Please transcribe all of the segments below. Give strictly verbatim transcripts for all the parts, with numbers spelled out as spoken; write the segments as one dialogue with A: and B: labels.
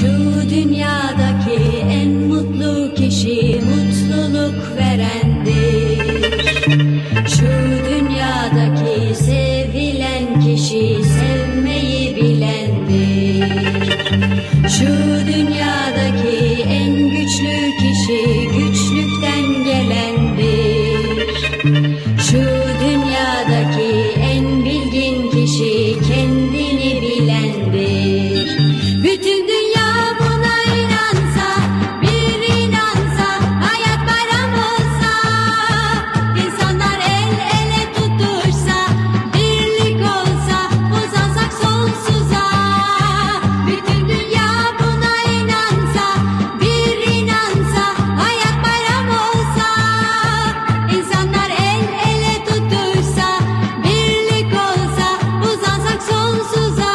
A: Şu dünyadaki en mutlu kişi mutluluk verendir. Şu dünyadaki sevilen kişi sevmeyi bilendir. Şu dünyadaki en güçlü kişi güçlükten gelendir. Şu dünyadaki en bilgin kişi kendini bilendir. Bütün dünya buna inansa, bir inansa, hayat bayram olsa, insanlar el ele tutuşsa, birlik olsa, uzansak sonsuza. Bütün dünya buna inansa, bir inansa, hayat bayram olsa, insanlar el ele tutuşsa, birlik olsa, uzansak sonsuza.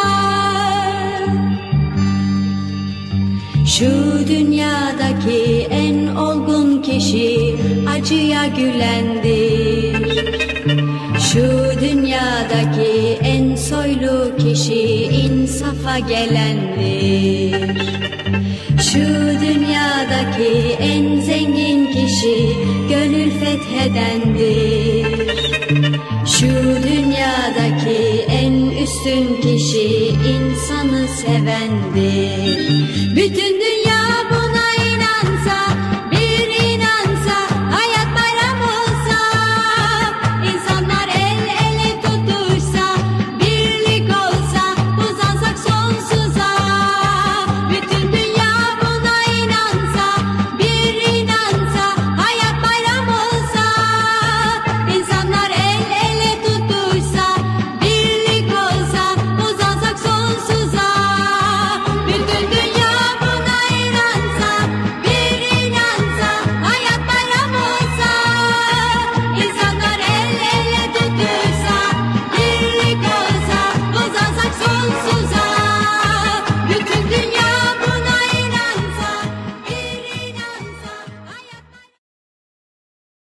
A: Şu dünyadaki en olgun kişi acıya gülendir. Şu dünyadaki en soylu kişi insafa gelendir. Şu dünyadaki en zengin kişi gönül fethedendir. Şu dünyadaki en üstün kişi insanı sevendir. Bütün